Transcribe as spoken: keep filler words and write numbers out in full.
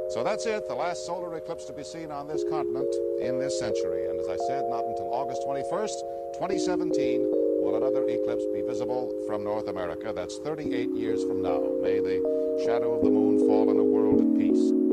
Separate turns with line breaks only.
So that's it, the last solar eclipse to be seen on this continent in this century. And as I said, not until August twenty-first, twenty seventeen, will another eclipse be visible from North America. That's thirty-eight years from now. May the shadow of the moon fall on a world at peace.